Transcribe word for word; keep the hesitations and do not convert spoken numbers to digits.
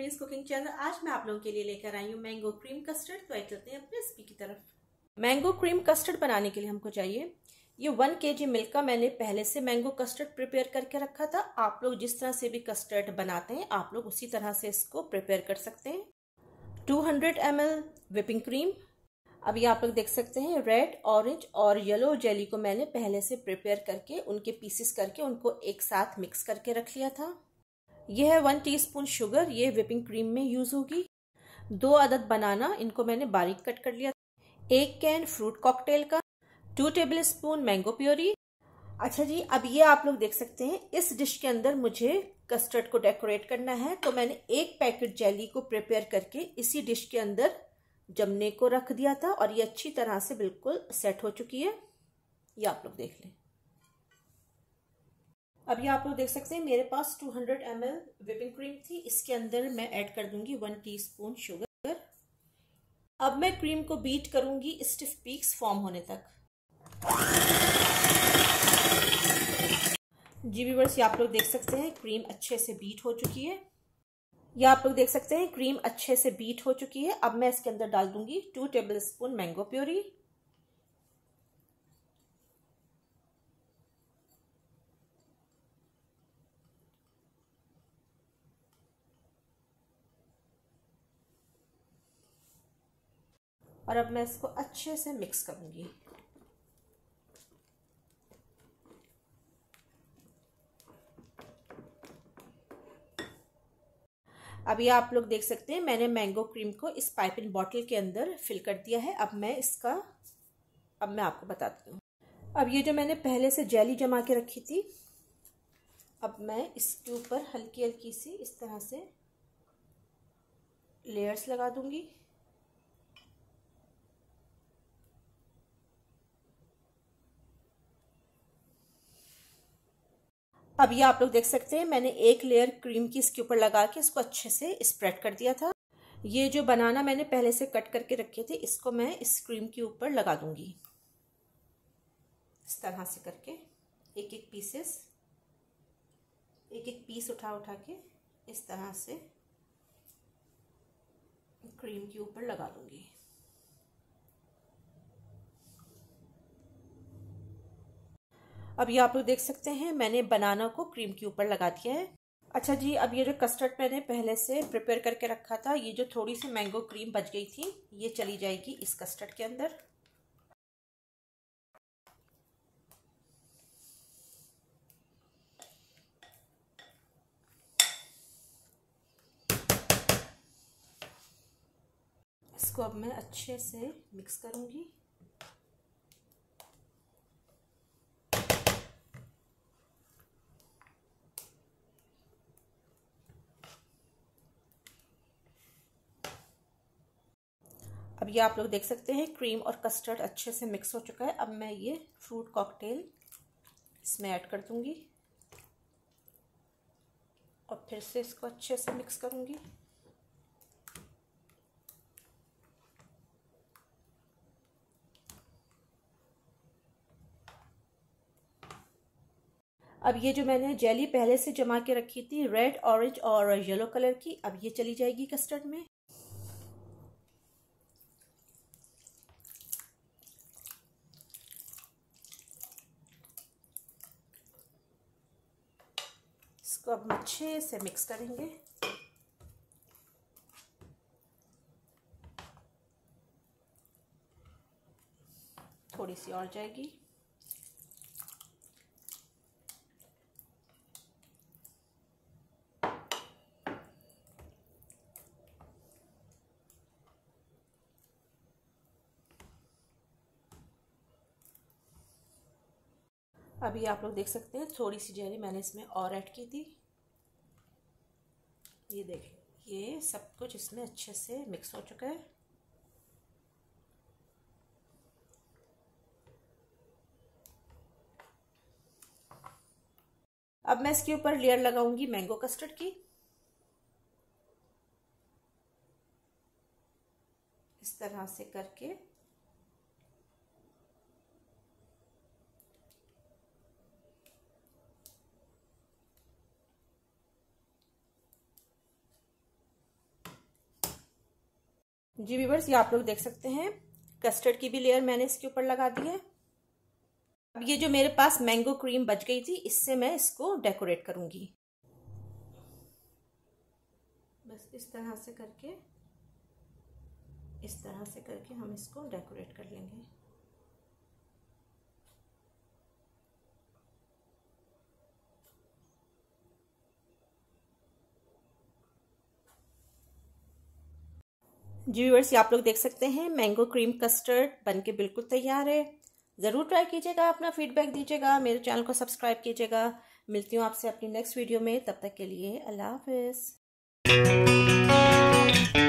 मीस cooking channel. आज मैं आप लोगों के लिए लेकर आई हूँ मैंगो क्रीम कस्टर्ड। तो आइए चलते हैं अपनी रेसिपी की तरफ। मैंगो क्रीम कस्टर्ड बनाने के लिए हमको चाहिए ये वन केजी मिल्क का। मैंने पहले से मैंगो कस्टर्ड प्रिपेयर करके रखा था। आप लोग जिस तरह से भी कस्टर्ड बनाते हैं आप लोग उसी तरह से इसको प्रिपेयर कर सकते हैं। Two hundred M L whipping cream. अभी आप लोग देख सकते हैं रेड, ऑरेंज और येलो जेली को मैंने पहले से प्रिपेयर करके उनके पीसेस करके उनको एक साथ मिक्स करके रख लिया था। यह है वन टीस्पून शुगर, ये विपिंग क्रीम में यूज होगी। दो अदद बनाना, इनको मैंने बारीक कट कर लिया। एक कैन फ्रूट कॉकटेल का, two tablespoon mango puree. अच्छा जी, अब ये आप लोग देख सकते हैं इस डिश के अंदर मुझे कस्टर्ड को डेकोरेट करना है, तो मैंने एक पैकेट जेली को प्रिपेयर करके इसी डिश के अंदर जमने को रख दिया था और ये अच्छी तरह से बिल्कुल सेट हो चुकी है। ये आप लोग देख लें। अब ये आप लोग देख सकते हैं मेरे पास two hundred M L whipping cream थी। इसके अंदर मैं ऐड कर दूंगी वन टीस्पून शुगर। अब मैं क्रीम को बीट करूंगी स्टिफ पीक्स फॉर्म होने तक। जी व्यूअर्स, ये आप लोग देख सकते हैं क्रीम अच्छे से बीट हो चुकी है। ये आप लोग देख सकते हैं क्रीम अच्छे से बीट हो चुकी है। अब मैं इसके अंदर डाल दूंगी two tablespoon mango puree. और अब मैं इसको अच्छे से मिक्स करूंगी। अभी आप लोग देख सकते हैं मैंने मैंगो क्रीम को इस पाइपिंग बॉटल के अंदर फिल कर दिया है। अब मैं इसका अब मैं आपको बताती हूँ। अब ये जो मैंने पहले से जेली जमा के रखी थी, अब मैं इसके ऊपर हल्की हल्की सी इस तरह से लेयर्स लगा दूंगी। अब ये आप लोग देख सकते हैं मैंने एक लेयर क्रीम की इसके ऊपर लगा के इसको अच्छे से स्प्रेड कर दिया था। ये जो बनाना मैंने पहले से कट करके रखे थे इसको मैं इस क्रीम के ऊपर लगा दूंगी। इस तरह से करके एक एक पीसेस एक एक पीस उठा उठा के इस तरह से क्रीम के ऊपर लगा दूंगी। अब ये आप लोग देख सकते हैं मैंने बनाना को क्रीम के ऊपर लगा दिया है। अच्छा जी, अब ये जो कस्टर्ड मैंने पहले से प्रिपेयर करके रखा था, ये जो थोड़ी सी मैंगो क्रीम बच गई थी ये चली जाएगी इस कस्टर्ड के अंदर। इसको अब मैं अच्छे से मिक्स करूंगी। अब ये आप लोग देख सकते हैं क्रीम और कस्टर्ड अच्छे से मिक्स हो चुका है। अब मैं ये फ्रूट कॉकटेल इसमें ऐड कर दूंगी और फिर से इसको अच्छे से मिक्स करूंगी। अब ये जो मैंने जेली पहले से जमा के रखी थी रेड, ऑरेंज और येलो कलर की, अब ये चली जाएगी कस्टर्ड में। इसको अब अच्छे से मिक्स करेंगे। थोड़ी सी और जाएगी। अभी आप लोग देख सकते हैं थोड़ी सी जेली मैंने इसमें और ऐड की थी। ये देखिए ये सब कुछ इसमें अच्छे से मिक्स हो चुका है। अब मैं इसके ऊपर लेयर लगाऊंगी मैंगो कस्टर्ड की। इस तरह से करके जी व्यूअर्स, ये आप लोग देख सकते हैं कस्टर्ड की भी लेयर मैंने इसके ऊपर लगा दी है। अब ये जो मेरे पास मैंगो क्रीम बच गई थी, इससे मैं इसको डेकोरेट करूंगी। बस इस तरह से करके इस तरह से करके हम इसको डेकोरेट कर लेंगे। जी व्यूअर्स, आप लोग देख सकते हैं मैंगो क्रीम कस्टर्ड बनके बिल्कुल तैयार है। ज़रूर ट्राई कीजिएगा, अपना फीडबैक दीजिएगा, मेरे चैनल को सब्सक्राइब कीजिएगा। मिलती हूँ आपसे अपनी नेक्स्ट वीडियो में, तब तक के लिए अल्लाह हाफिज़।